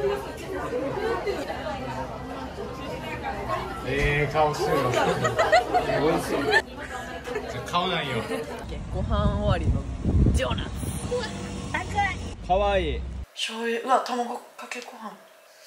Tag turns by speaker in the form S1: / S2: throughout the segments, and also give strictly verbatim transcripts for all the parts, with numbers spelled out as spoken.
S1: ええ顔してるの。美味しい。顔なんよ。
S2: ご飯終わりのジョーナツ。
S1: かわいい。
S2: 醤油、うわ、卵かけご飯。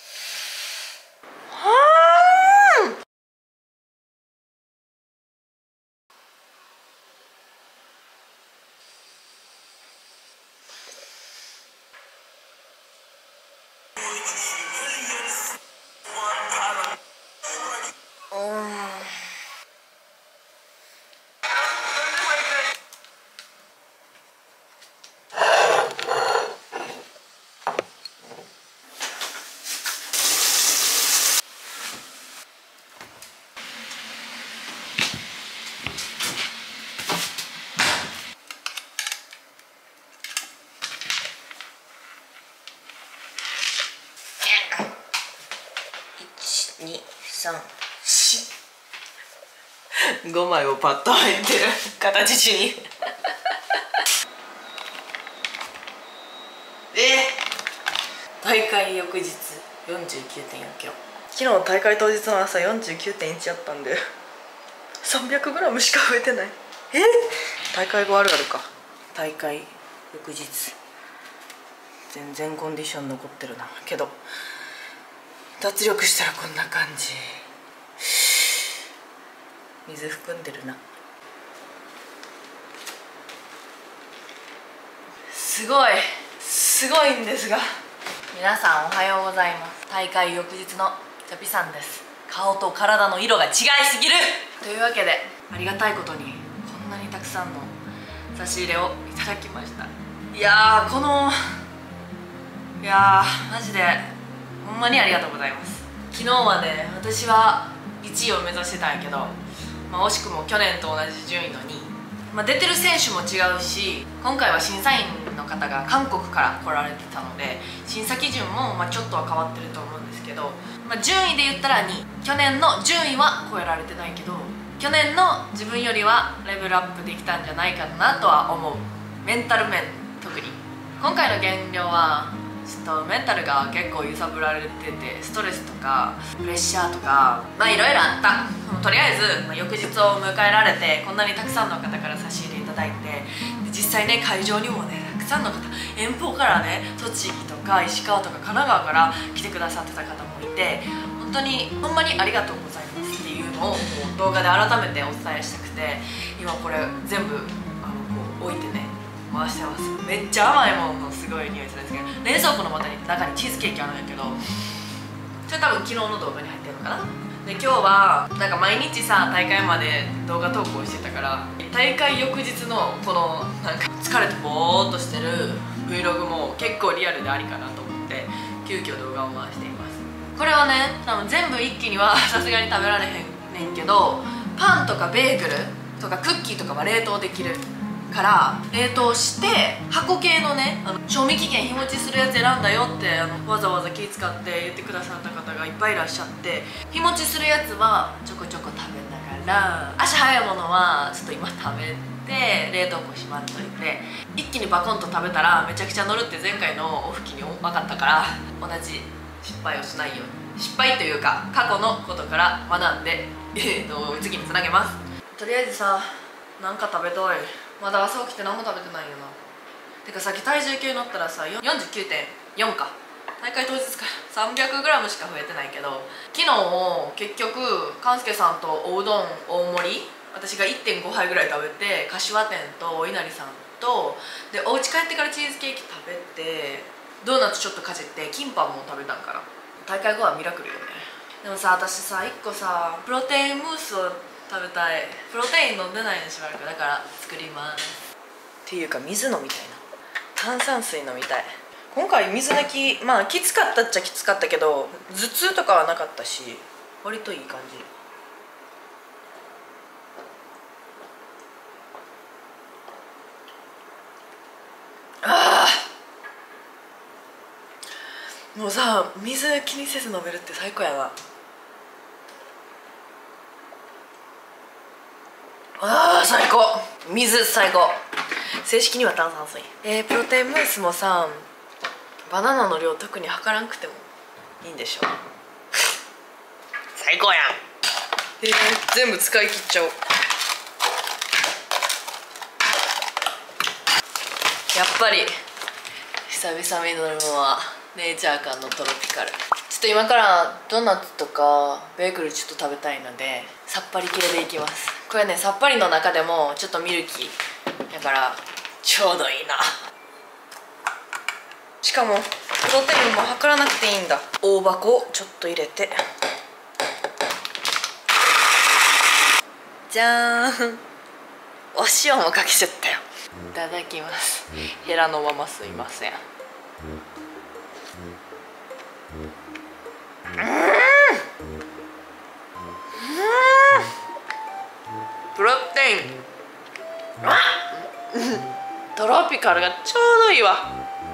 S2: に、さん、よん、ごまいをパッと入ってる形にえー、大会翌日 よんじゅうきゅうてんよんキロ。昨日大会当日の朝 よんじゅうきゅうてんいち やったんで さんびゃくグラム しか増えてない。えー、大会後あるあるか。大会翌日全然コンディション残ってるな。けど脱力したらこんな感じ。水含んでるな。すごいすごいんですが、皆さんおはようございます。大会翌日のチャピさんです。顔と体の色が違いすぎるというわけで、ありがたいことにこんなにたくさんの差し入れをいただきました。いやー、このいやーマジでほんまにありがとうございます。昨日はね、私はいちいを目指してたんやけど、まあ、惜しくも去年と同じ順位のにい、まあ、出てる選手も違うし、今回は審査員の方が韓国から来られてたので、審査基準もまあちょっとは変わってると思うんですけど、まあ、順位で言ったらにい、去年の順位は超えられてないけど、去年の自分よりはレベルアップできたんじゃないかなとは思う。メンタル面、特に今回の減量はちょっとメンタルが結構揺さぶられてて、ストレスとかプレッシャーとかまあいろいろあった。とりあえず、まあ、翌日を迎えられて、こんなにたくさんの方から差し入れいただいて、実際ね、会場にもねたくさんの方、遠方からね、栃木とか石川とか神奈川から来てくださってた方もいて、本当にほんまにありがとうございますっていうのをもう動画で改めてお伝えしたくて、今これ全部あのこう置いてね回してます。めっちゃ甘いもののすごい匂いするんですけど、冷蔵庫の中に中にチーズケーキあるんやけど、それ多分昨日の動画に入ってるのかな。で今日はなんか毎日さ、大会まで動画投稿してたから、大会翌日のこのなんか疲れてぼーっとしてる Vlog も結構リアルでありかなと思って急遽動画を回しています。これはね、多分全部一気にはさすがに食べられへんねんけど、パンとかベーグルとかクッキーとかは冷凍できるから冷凍して、箱系のね、あの賞味期限日持ちするやつ選んだよってあのわざわざ気使って言ってくださった方がいっぱいいらっしゃって、日持ちするやつはちょこちょこ食べながら、足早いものはちょっと今食べて冷凍庫しまっといて、一気にバコンと食べたらめちゃくちゃ乗るって前回のオフ期に分かったから、同じ失敗をしないように、失敗というか過去のことから学んで、えー、と次につなげます。とりあえずさ、なんか食べたい。まだ朝起きて何も食べてないよな。てかさっき体重計乗ったらさ よんじゅうきゅうてんよん か、大会当日からさんびゃくグラム しか増えてないけど、昨日結局勘介さんとおうどん大盛り、私が いってんごはいぐらい食べて、柏店とお稲荷さんとで、お家帰ってからチーズケーキ食べて、ドーナツちょっとかじって、キンパンも食べたんかな。大会後はミラクルよね。でもさ、私さいっこさプロテインムースを食べたい。プロテイン飲んでないのしばらくだから作ります。っていうか水飲みたいな。炭酸水飲みたい。今回水抜き、まあきつかったっちゃきつかったけど、頭痛とかはなかったし割といい感じ。ああ、もうさ、水気にせず飲めるって最高やな。あー最高、水最高。正式には炭酸水。えー、プロテインムースもさ、バナナの量特に測らんくてもいいんでしょう。最高やん。えー、全部使い切っちゃおう。やっぱり久々に飲むのはネイチャー感のトロピカル。ちょっと今からドーナツとかベーグルちょっと食べたいのでさっぱり系でいきます。これね、さっぱりの中でもちょっとミルキーだからちょうどいいな。しかもプロテインも測らなくていいんだ。大箱をちょっと入れて、じゃーん、お塩もかけちゃったよ。いただきます。ヘラのまますいません。うん、うん、プロテイン、あトロピカルがちょうどいいわ。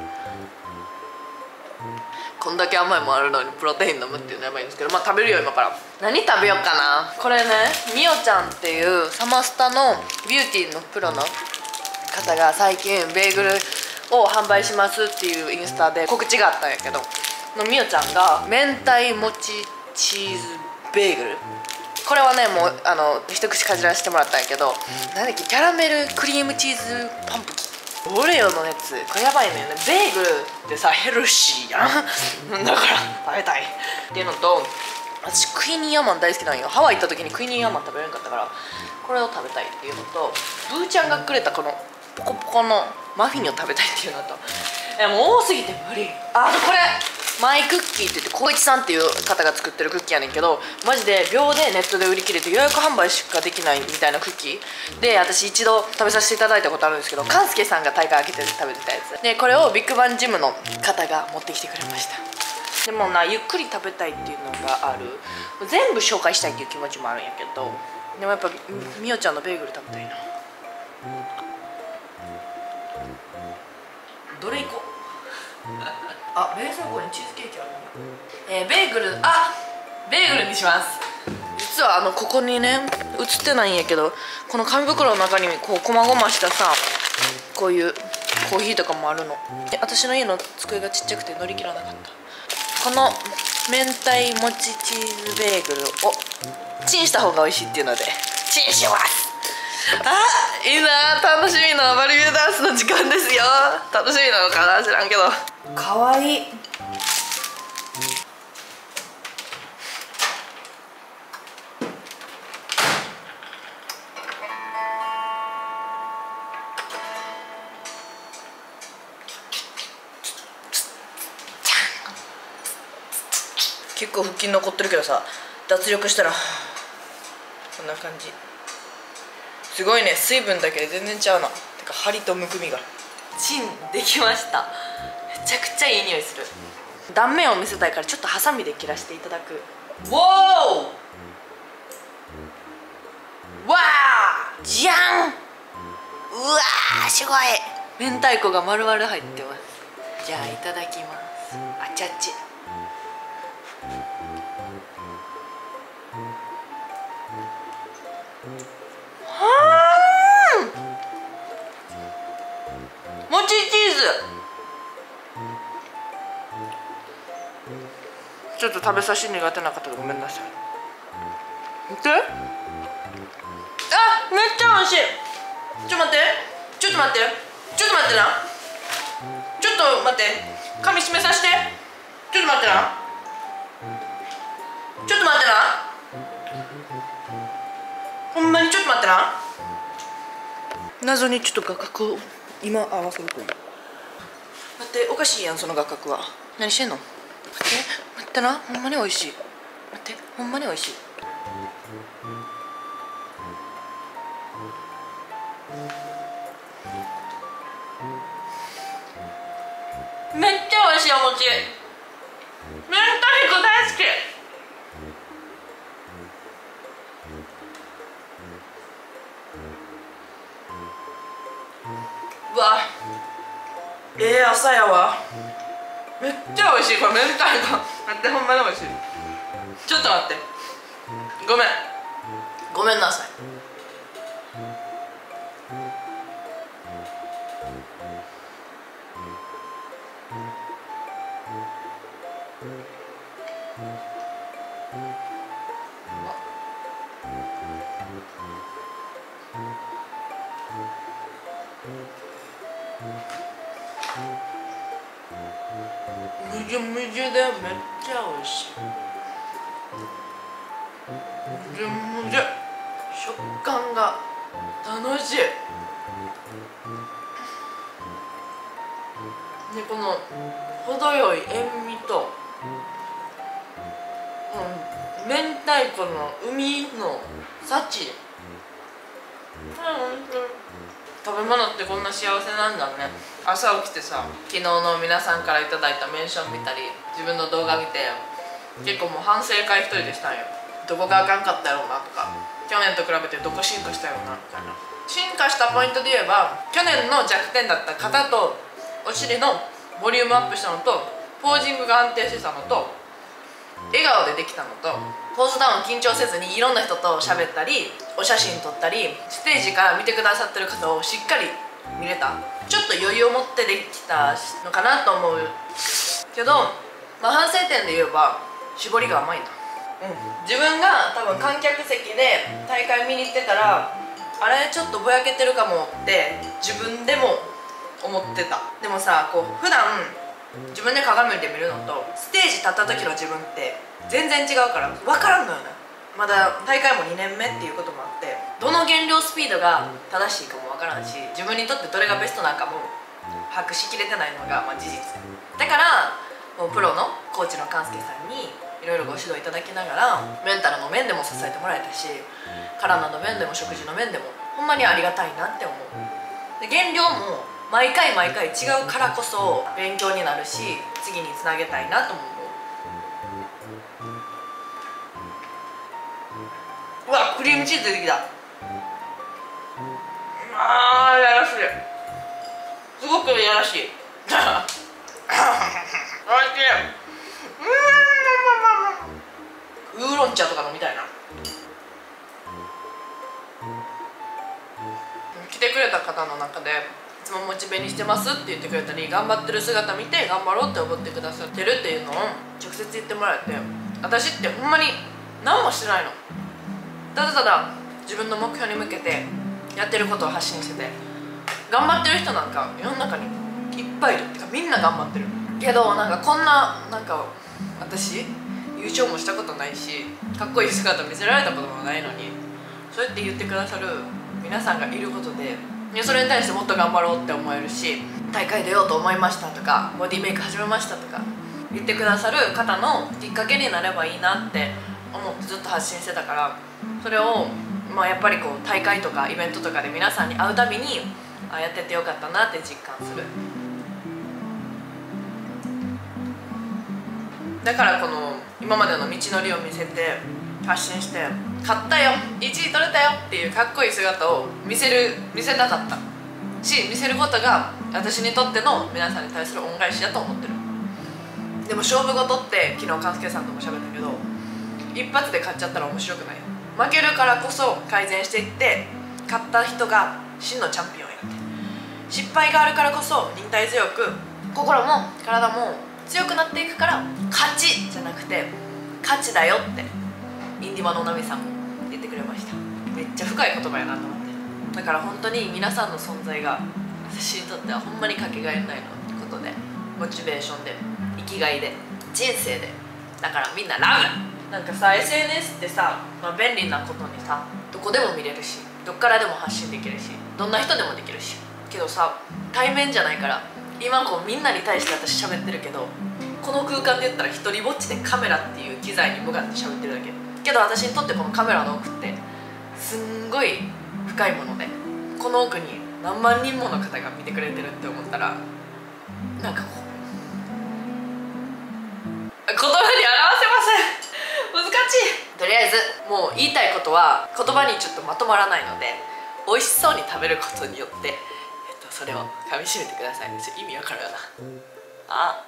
S2: こんだけ甘いもんあるのにプロテイン飲むっていうのやばいんですけど、まあ食べるよ今から。何食べようかな。これね、みおちゃんっていうサマスタのビューティーのプロの方が最近ベーグルを販売しますっていうインスタで告知があったんやけど、のみおちゃんが明太もちチーズベーグル、これはねもうあの一口かじらせてもらったんやけど、なんだっけ、キャラメルクリームチーズパンプキン、オレオのやつ、これやばいね。ベーグルってさヘルシーやんだから食べたいっていうのと、私クイニーアマン大好きなんよ。ハワイ行った時にクイニーアマン食べれなかったからこれを食べたいっていうのと、ブーちゃんがくれたこのポコポコのマフィンを食べたいっていうのと、えもう多すぎて無理。ああとこれマイクッキーって言って光一さんっていう方が作ってるクッキーやねんけど、マジで秒でネットで売り切れて予約販売しかできないみたいなクッキーで、私一度食べさせていただいたことあるんですけど、勘介さんが大会開けて食べてたやつで、これをビッグバンジムの方が持ってきてくれました。でもな、ゆっくり食べたいっていうのがある。全部紹介したいっていう気持ちもあるんやけど、でもやっぱみおちゃんのベーグル食べたいな。どれいこうあ、冷蔵庫にチーズケーキあるんだ。えー、ベーグル、あベーグルにします。実はあのここにね映ってないんやけど、この紙袋の中にこうこまごましたさ、こういうコーヒーとかもあるの。私の家の机がちっちゃくて乗り切らなかった。この明太もちチーズベーグルをチンした方が美味しいっていうのでチンします。あ、いいな、楽しみなバリューダンスの時間ですよ。楽しみなのかな、知らんけど。かわいい。結構腹筋残ってるけどさ、脱力したらこんな感じ。すごいね、水分だけで全然ちゃうな。てか張りとむくみが。チンできました。めちゃくちゃいい匂いする。断面を見せたいからちょっとハサミで切らせていただく。わーわーじゃん。うわーすごい。明太子が丸々入ってます。じゃあいただきます。あちゃち。もちチーズちょっと食べさせ苦手な方ごめんなさい。見て、あ、めっちゃ美味しい。ちょっと待ってちょっと待ってちょっと待ってなちょっと待って、髪締めさせて。ちょっと待ってなちょっと待ってなほんまにちょっと待ってな。謎にちょっと画角を今合わせるといい。待って、おかしいやんその画角は。何してんの。待って待ってな、ほんまに美味しい。待って、ほんまに美味しい。めっちゃ美味しいお餅。明太子大好き。うわ、ええー、朝やわ。めっちゃ美味しい。これ明太子待って、ほんまに美味しい。ちょっと待って、ごめんごめんなさい。 むじゅむじゅでめっちゃ美味しい。むじゅむじゅ、食感が楽しい。でこの程よい塩味と、うん、明太子の海の幸、食べ物ってこんな幸せなんだね。朝起きてさ、昨日の皆さんからいただいたメンション見たり、自分の動画見て結構もう反省会一人でしたんよ。どこがあかんかったやろうなとか、去年と比べてどこ進化したやろうなみたいな。進化したポイントで言えば、去年の弱点だった肩とお尻のボリュームアップしたのと、ポージングが安定してたのと、笑顔でできたのと、ポーズダウン緊張せずにいろんな人と喋ったりお写真撮ったり、ステージから見てくださってる方をしっかり見れた。ちょっと余裕を持ってできたのかなと思うけど、まあ、反省点で言えば絞りが甘いな。うん、自分が多分観客席で大会見に行ってたら、あれちょっとぼやけてるかもって自分でも思ってた。でもさ、こう普段自分で鏡で見るのとステージ立った時の自分って全然違うから分からんのよね。まだ大会もにねんめっていうこともあって、どの減量スピードが正しいかも分からんし、自分にとってどれがベストなんかも把握しきれてないのがまあ事実だから、もうプロのコーチの勘介さんにいろいろご指導いただきながら、メンタルの面でも支えてもらえたし、体の面でも食事の面でもほんまにありがたいなって思う。で減量も毎回毎回違うからこそ勉強になるし、次につなげたいなと思う。うわ、クリームチーズ出てきた。あー、やらしい、すごくやらしい。おいしい。ウーロン茶とか飲みたいな。来てくれた方の中でいつもモチベにしてますって言ってくれたり、頑張ってる姿見て頑張ろうって思ってくださってるっていうのを直接言ってもらえて、私ってほんまに何もしてないの。ただただ自分の目標に向けてやってることを発信してて、頑張ってる人なんか世の中にいっぱいいるってか、みんな頑張ってるけど、なんかこんな、なんか私優勝もしたことないし、かっこいい姿見せられたこともないのに、そうやって言ってくださる皆さんがいることで、それに対してもっと頑張ろうって思えるし、大会出ようと思いましたとか、ボディメイク始めましたとか言ってくださる方のきっかけになればいいなって思ってずっと発信してたから、それを、まあ、やっぱりこう大会とかイベントとかで皆さんに会うたびに、あ、やっててよかったなって実感する。だからこの今までの道のりを見せて発信して、勝ったよ、いちい取れたよっていうかっこいい姿を見せる見せたかったし、見せることが私にとっての皆さんに対する恩返しだと思ってる。でも勝負事って昨日勘介さんとも喋ったけど、一発で勝っちゃったら面白くない。負けるからこそ改善していって、勝った人が真のチャンピオンやって、失敗があるからこそ忍耐強く心も体も強くなっていくから、勝ちじゃなくて価値だよってインディバのナミさんも言ってくれました。めっちゃ深い言葉やなと思って。だから本当に皆さんの存在が私にとってはほんまにかけがえのないことで、モチベーションで、生きがいで、人生で、だからみんなラブ。なんかさ エスエヌエス ってさ、まあ、便利なことにさ、どこでも見れるし、どっからでも発信できるし、どんな人でもできるし、けどさ対面じゃないから、今こうみんなに対して私喋ってるけど、この空間で言ったら一人ぼっちでカメラっていう機材に向かって喋ってるだけけど、私にとってこのカメラの奥ってすんごい深いもので、この奥に何万人もの方が見てくれてるって思ったら、なんかこう言葉に表せません。難しい。とりあえずもう言いたいことは言葉にちょっとまとまらないので、美味しそうに食べることによって、えっと、それをかみしめてください。意味わかるよな。あ、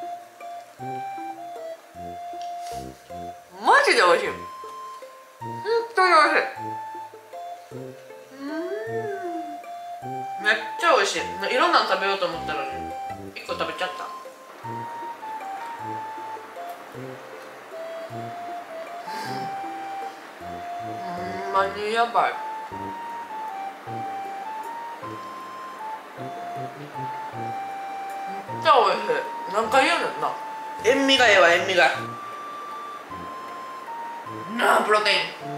S2: マジで美味しい。本当に美味しい。うん、めっちゃ美味しい。いろんなの食べようと思ったのにいっこ食べちゃった。 んまにやばい。めっちゃおいしい。何回言うねんな。塩味がええわ、塩味が。なあ、プロテイン。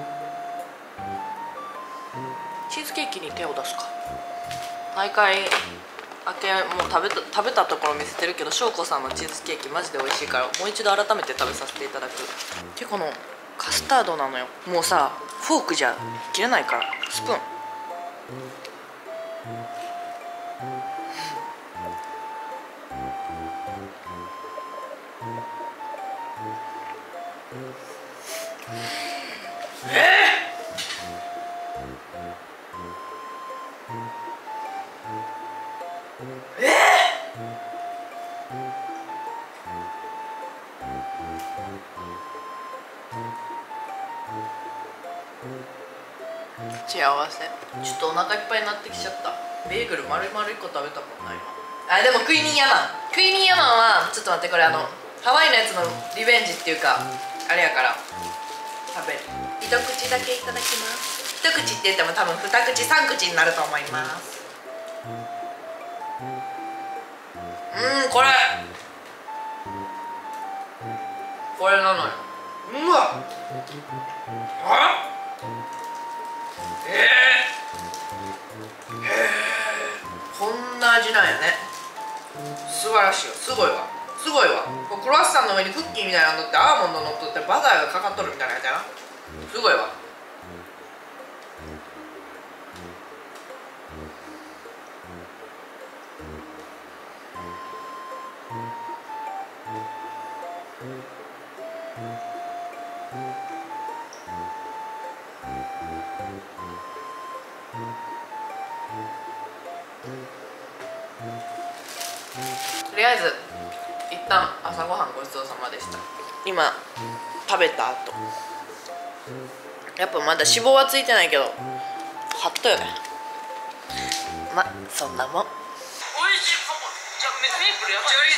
S2: チーズケーキに手を出すか。大会明けもう食べた食べたところ見せてるけど、翔子さんのチーズケーキマジで美味しいから、もう一度改めて食べさせていただく。でこのカスタードなのよ。もうさフォークじゃ切れないからスプーン。幸せ。ちょっとお腹いっぱいになってきちゃった。ベーグル丸々いっこ食べたもんな今。あでもクイニーヤマンクイニーヤマンはちょっと待って、これあのハワイのやつのリベンジっていうかあれやから食べる。一口だけいただきます。一口って言っても多分二口三口になると思います。うんこれこれなのよ。うわあえー、えー、こんな味なんやね。素晴らしいよ。すごいわすごいわ。こうクロワッサンの上にクッキーみたいなの乗ってアーモンド乗っとってバターがかかっとるみたいなやつやな。すごいわ。とりあえず一旦朝ごはんごちそうさまでした。今食べた後やっぱまだ脂肪はついてないけどハッとよね。まそんなもん。おいしいかも。じゃあメープルや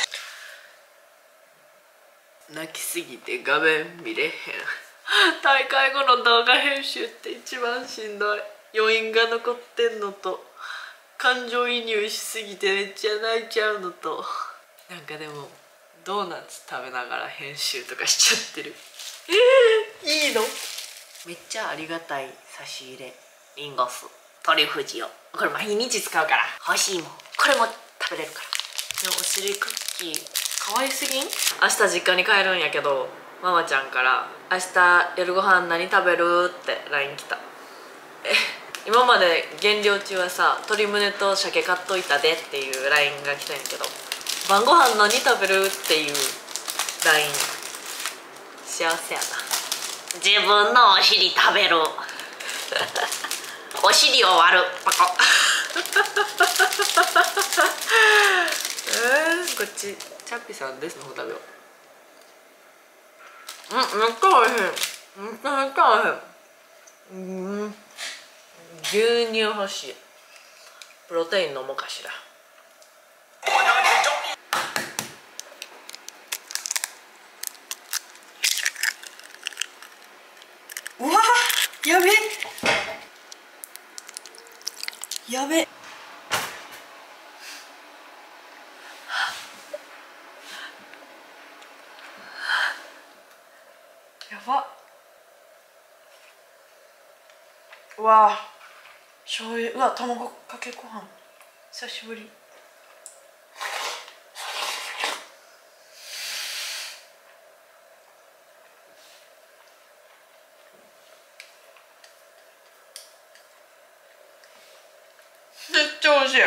S2: ばい。泣きすぎて画面見れへん。大会後の動画編集って一番しんどい。余韻が残ってんのと感情移入しすぎてめっちゃ泣いちゃうのと、なんかでもドーナツ食べながら編集とかしちゃってる。えー、いいの？めっちゃありがたい差し入れ。リンゴ酢トリュフ塩、これ毎日使うから欲しいもん。これも食べれるから。でもお尻クッキーかわいすぎん？明日実家に帰るんやけど、ママちゃんから「明日夜ご飯何食べる？」って ライン 来た。え今まで減量中はさ鶏胸と鮭買っといたでっていう ライン が来たんやけど、晩ご飯何食べるっていう ライン 幸せやな。自分のお尻食べるお尻を割るパコえー、こっちチャッピさんですの方食べよう。うんめっちゃおいしい。めっちゃめっちゃおいしい。うん牛乳欲しい。プロテイン飲もうかしら。うわやべやべやば。うわ醤油、うわ卵かけご飯久しぶり。めっちゃ美味しい。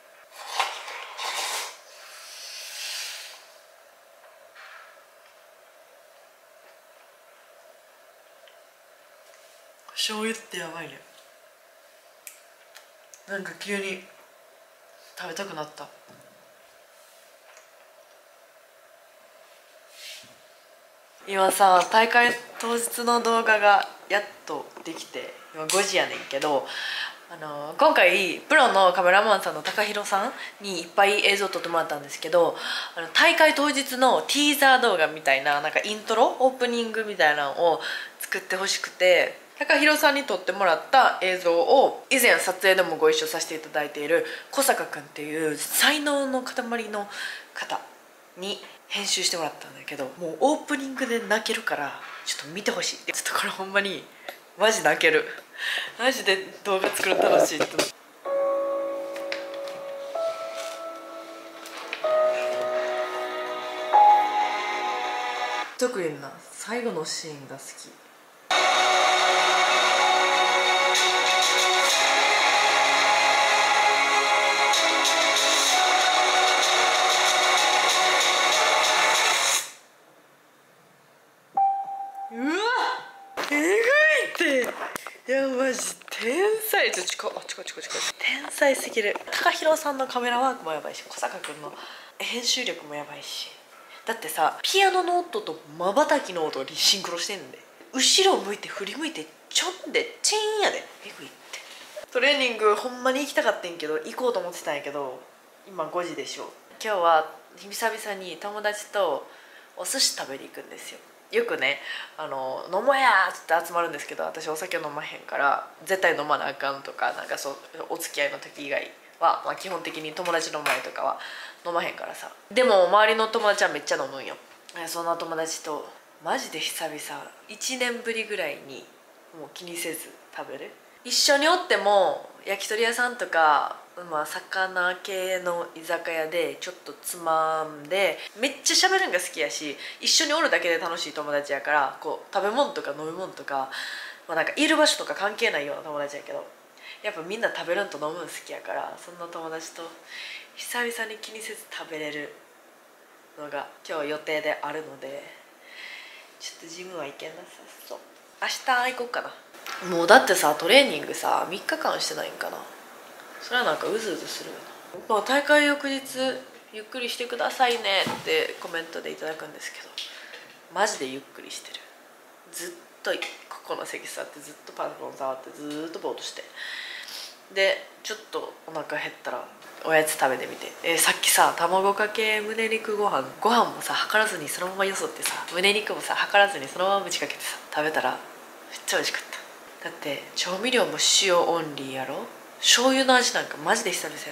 S2: 醤油ってやばいね。なんか急に食べたくなった。今さ大会当日の動画がやっとできて、今ごじやねんけど、 あの今回プロのカメラマンさんの高弘さんにいっぱい映像撮ってもらったんですけど、あの大会当日のティーザー動画みたいな、なんかイントロオープニングみたいなのを作ってほしくて、高弘さんに撮ってもらった映像を以前撮影でもご一緒させていただいている小坂くんっていう才能の塊の方に編集してもらったんだけど、もうオープニングで泣けるからちょっと見てほしい。ちょっとこれほんまにマジ泣ける。マジで動画作るの楽しいって。特にな最後のシーンが好き。うわえぐいって。いやマジ天才。ちょちこちこちこちこ天才すぎる。高弘さんのカメラワークもやばいし、小坂君の編集力もやばいし、だってさピアノの音とまばたきの音にシンクロしてんで、後ろ向いて振り向いてちょんでチーンやで。えぐいって。トレーニングほんまに行きたかったんけど、行こうと思ってたんやけど今ごじでしょ。今日は久々に友達とお寿司食べに行くんですよ。よくね、あの飲もうやーって集まるんですけど、私お酒飲まへんから絶対飲まなあかんとか、なんかそうお付き合いの時以外は、まあ、基本的に友達の前とかは飲まへんからさ。でも周りの友達はめっちゃ飲むんよ。そんな友達とマジで久々いちねんぶりぐらいにもう気にせず食べる。一緒におっても焼き鳥屋さんとか、まあ、魚系の居酒屋でちょっとつまんでめっちゃ喋るんが好きやし、一緒におるだけで楽しい友達やから、こう食べ物とか飲み物とか、まあ、なんかいる場所とか関係ないような友達やけど、やっぱみんな食べるんと飲むん好きやから、そんな友達と久々に気にせず食べれるのが今日予定であるので、ちょっとジムは行けなさそう。明日行こうかな。もうだってさトレーニングさみっかかんしてないんかな。それはなんかうずうずするよな。まあ、大会翌日ゆっくりしてくださいねってコメントでいただくんですけど、マジでゆっくりしてる。ずっとここの席座ってずっとパソコン触ってずっとぼーっとして、でちょっとお腹減ったらおやつ食べてみて、えー、さっきさ卵かけ胸肉ご飯ご飯もさ測らずにそのままよそってさ、胸肉もさ測らずにそのままぶちかけてさ食べたらめっちゃ美味しかった。だって調味料も塩オンリーやろ。醤油の味なんかマジで久々やった。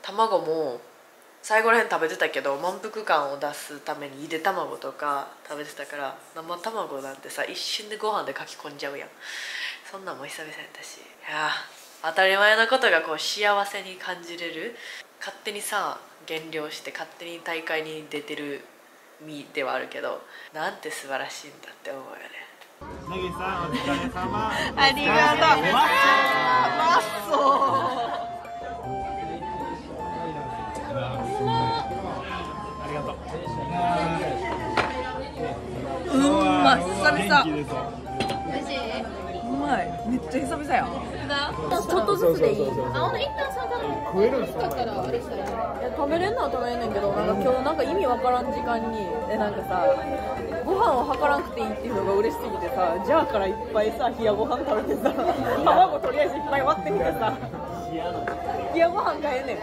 S2: 卵も最後らへん食べてたけど、満腹感を出すためにゆで卵とか食べてたから、生卵なんてさ一瞬でご飯でかき込んじゃうやん。そんなんも久々やったし、いや当たり前のことがこう幸せに感じれる。勝手にさ減量して勝手に大会に出てる身ではあるけど、なんて素晴らしいんだって思うよね。
S1: ネギさんお疲れ様。
S2: ありがとう。うまそう。
S1: ありがとう。
S2: うんま久々。
S1: 元気ですよ。
S2: うまい。めっちゃ久々や。ちょっとずつでいい。あ、ほんと一旦さ、
S1: 食えるんですか。
S2: 食べれんのは食べれんねんけど、なんか今日なんか意味わからん時間にえなんかさご飯を測らんくていいっていうのが嬉しすぎてさ、じゃあからいっぱいさ冷やご飯食べてさ、卵とりあえずいっぱい割ってみてさ、冷やご飯がええねん。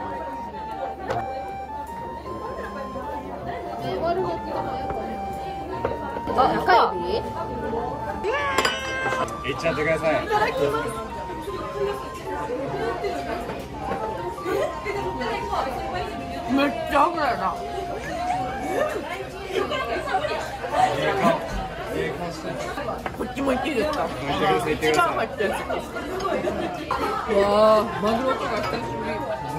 S2: あ、中指？
S1: いっちゃってください。
S2: いただきます。めっちゃ脂やな。こっちもいっていいですか？一番入ってるやつ。うわー、マグロとか久しぶり。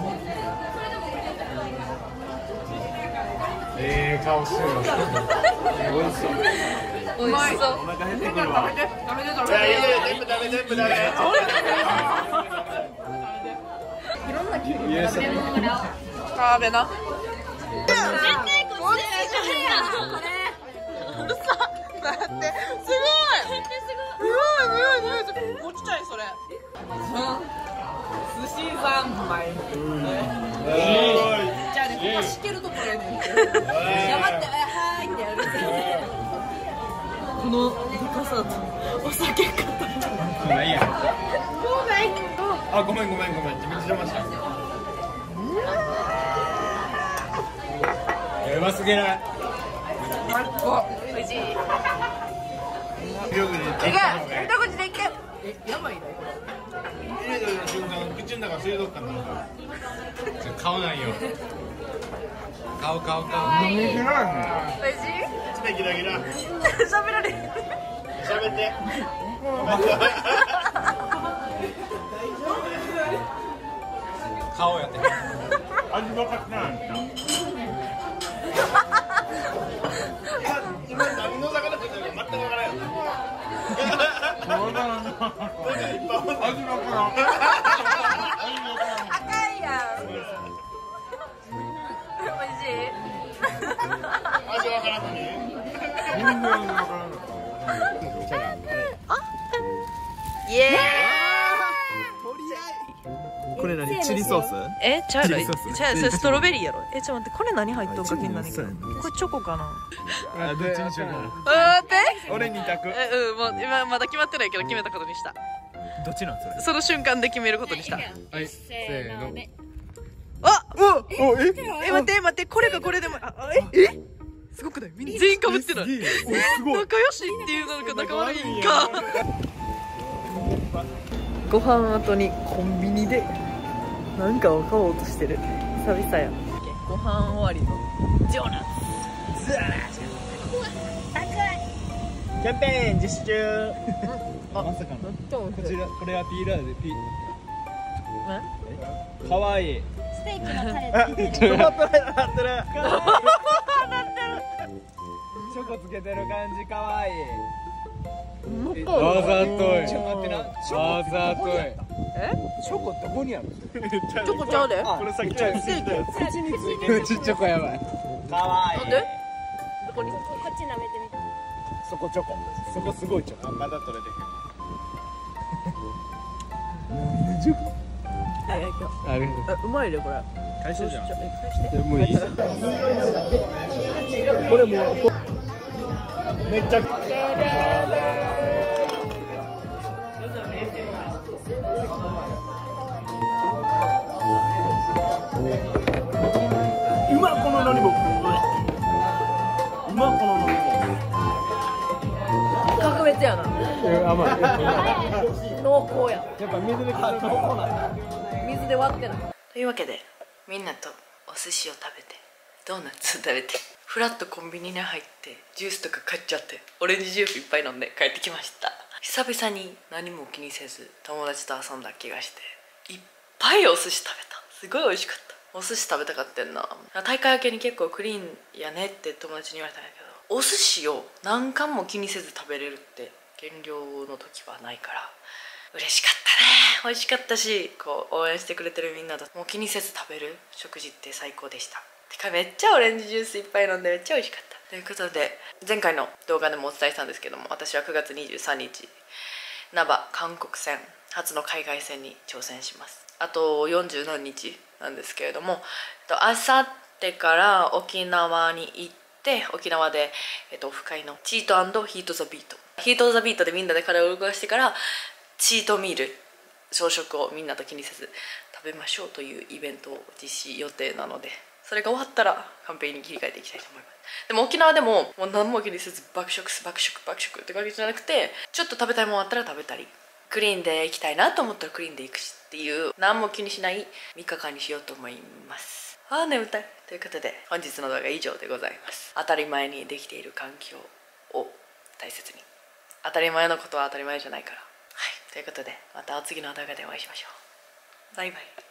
S1: ええ顔してる。美味しそう。
S2: 美味しそう。
S1: お腹減ってくるわ。
S2: 食べて食べて食べて。
S1: 全部食べ全部食べ。
S2: いろんなキュウリ食べれるのかな。食べな。絶対こっちこれ。うるさ。だってすごい。すごいすごいすごい。落ちちゃいそれ。寿司三昧。じゃあねここしけるところやねん。黙ってはいってやる。このかそうとお酒かと。
S1: まあいいや。あ、ごめんごめんごめん、自分で邪魔した。やばすぎない。
S2: おいしい。
S1: 一口でいけ。
S2: 一口でいけ。え、やばいね。
S1: 入れた瞬間、口の中水族館なのか。顔ないよ。顔顔顔。飲みづらいね。
S2: おいしい。
S1: ちょっとギラギラ。
S2: 喋られる。
S1: 喋って。顔やって。味分かってない。今何の魚食ってるか全く分からんよ。分からん。味分からん。
S2: 赤いやん。おいしい。
S1: 味分からんのに。全然味分からん。
S2: イエーイ。
S3: これ何？チリソース？
S2: え、茶色い。
S3: チリソース
S2: 茶色い。それストロベリーやろ。え、ちょっと待って、これ何入っとんか気になるけど。これチョコかな。
S3: あ、どっちにしようかな。
S2: うん、待って。
S3: 俺二択。
S2: え、うん、もう今まだ決まってないけど決めたことにした。
S3: どっちなんそれ？
S2: その瞬間で決めることにした。
S1: はい、せーの。
S2: あ、
S3: お、お、え？
S2: え、待って待って、これがこれでも、あ、あえ、え？すごくない？みんな全員被ってない。
S3: すげえ
S2: え、
S3: すごい。
S2: 仲良しっていうのか仲悪いんか。ご飯後にコンビニでなんかを買おうとしてる。久々や。ご飯終わりのジョーナツ。
S3: キャンペーン実施中。
S2: あ、
S3: まさかの。
S2: こ
S3: こちら、これはピーラーでピー。かわいい。
S4: ステーキのタレついてる。
S3: トマトラなってる。チョコつけてる感じかわいい。
S1: わざとい。
S3: ちょっと待ってな。
S1: わざとい。
S2: え？
S3: チョコどこにある？
S2: チョコちゃうで。
S3: これさっきちょっと
S2: ステーキ。
S3: 口についてる。ちっちゃこやばい。かわいい。
S2: なんで？どこに？
S4: こっち舐めてみて。
S3: そこチョコ。そこすごいチョコ。
S1: あ、まだ取れて
S2: あ、いや、
S1: へん。ありがとう。
S2: うまいねこれ。
S1: 返してじゃん。
S2: ちょえ返して。
S1: もういい。
S3: これもうめっちゃ。うまっこののりも。うまっこののりも。
S2: 格別やな。
S1: 甘い。
S2: 濃厚や。
S3: やっぱ水で軽く濃厚なんだ。
S2: 水で割ってない。というわけでみんなとお寿司を食べてドーナツを食べてフラッとコンビニに入ってジュースとか買っちゃってオレンジジュースいっぱい飲んで帰ってきました。久々に何も気にせず友達と遊んだ気がしていっぱいお寿司食べた。すごい美味しかった。お寿司食べたかってんな。大会明けに結構クリーンやねって友達に言われたんだけど、お寿司を何貫も気にせず食べれるって減量の時はないから嬉しかったね。美味しかったし、こう応援してくれてるみんなともう気にせず食べる食事って最高でした。てかめっちゃオレンジジュースいっぱい飲んでめっちゃ美味しかった。ということで前回の動画でもお伝えしたんですけども、私はくがつにじゅうさんにちナバ韓国戦初の海外戦に挑戦します。あとよんじゅうなんにちなんですけれども、あさってから沖縄に行って沖縄で、えっと、オフ会のチート&ヒート・ザ・ビートヒート・ザ・ビートでみんなで体を動かしてからチートミール朝食をみんなと気にせず食べましょうというイベントを実施予定なので、それが終わったらカンペに切り替えていきたいと思います。でも沖縄でももう何も気にせず爆食爆食爆食ってわけじゃなくて、ちょっと食べたいものあったら食べたり、クリーンで行きたいなと思ったらクリーンで行くしっていう何も気にしないみっかかんにしようと思います。あー眠たい。ということで本日の動画は以上でございます。当たり前にできている環境を大切に、当たり前のことは当たり前じゃないから。はい、ということでまた次の動画でお会いしましょう。バイバイ。